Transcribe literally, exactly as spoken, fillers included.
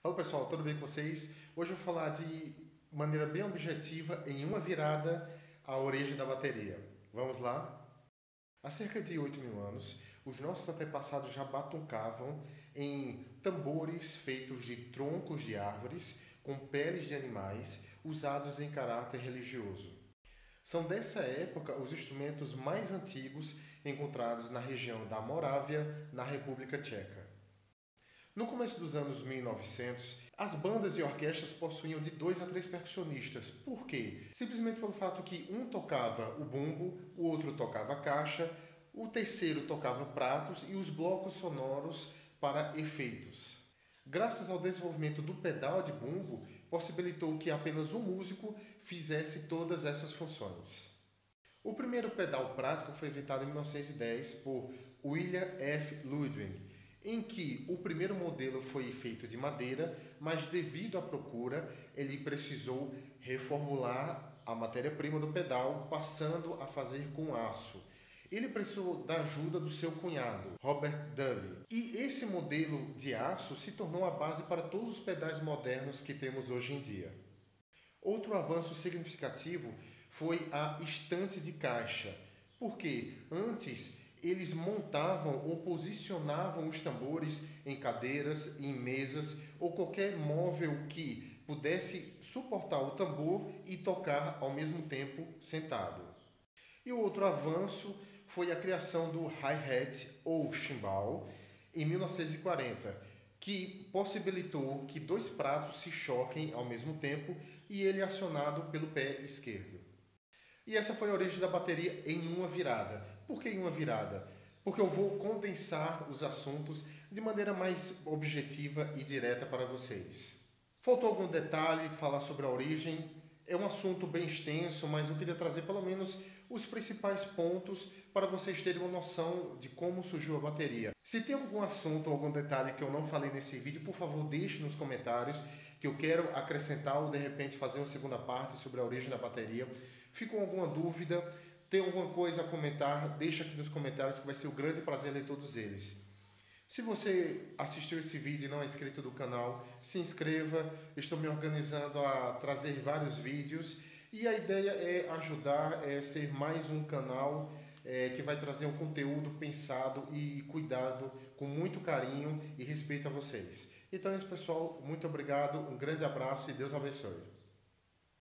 Fala pessoal, tudo bem com vocês? Hoje eu vou falar de maneira bem objetiva, em uma virada, a origem da bateria. Vamos lá? Há cerca de oito mil anos, os nossos antepassados já batucavam em tambores feitos de troncos de árvores com peles de animais usados em caráter religioso. São dessa época os instrumentos mais antigos encontrados na região da Morávia, na República Tcheca. No começo dos anos mil e novecentos, as bandas e orquestras possuíam de dois a três percussionistas. Por quê? Simplesmente pelo fato que um tocava o bumbo, o outro tocava a caixa, o terceiro tocava pratos e os blocos sonoros para efeitos. Graças ao desenvolvimento do pedal de bumbo, possibilitou que apenas um músico fizesse todas essas funções. O primeiro pedal prático foi inventado em mil novecentos e dez por William F. Ludwig, em que o primeiro modelo foi feito de madeira, mas devido à procura, ele precisou reformular a matéria-prima do pedal, passando a fazer com aço. Ele precisou da ajuda do seu cunhado, Robert Dully. E esse modelo de aço se tornou a base para todos os pedais modernos que temos hoje em dia. Outro avanço significativo foi a estante de caixa, porque antes eles montavam ou posicionavam os tambores em cadeiras, em mesas ou qualquer móvel que pudesse suportar o tambor e tocar ao mesmo tempo sentado. E o outro avanço foi a criação do hi-hat ou chimbal em mil novecentos e quarenta, que possibilitou que dois pratos se choquem ao mesmo tempo e ele é acionado pelo pé esquerdo. E essa foi a origem da bateria em uma virada. Por que em uma virada? Porque eu vou condensar os assuntos de maneira mais objetiva e direta para vocês. Faltou algum detalhe, falar sobre a origem? É um assunto bem extenso, mas eu queria trazer pelo menos os principais pontos para vocês terem uma noção de como surgiu a bateria. Se tem algum assunto ou algum detalhe que eu não falei nesse vídeo, por favor deixe nos comentários, que eu quero acrescentar ou de repente fazer uma segunda parte sobre a origem da bateria. Ficou alguma dúvida? Tem alguma coisa a comentar? Deixa aqui nos comentários que vai ser um grande prazer ler todos eles. Se você assistiu esse vídeo e não é inscrito do canal, se inscreva. Estou me organizando a trazer vários vídeos e a ideia é ajudar, é ser mais um canal é, que vai trazer um conteúdo pensado e cuidado com muito carinho e respeito a vocês. Então é isso, pessoal. Muito obrigado, um grande abraço e Deus abençoe.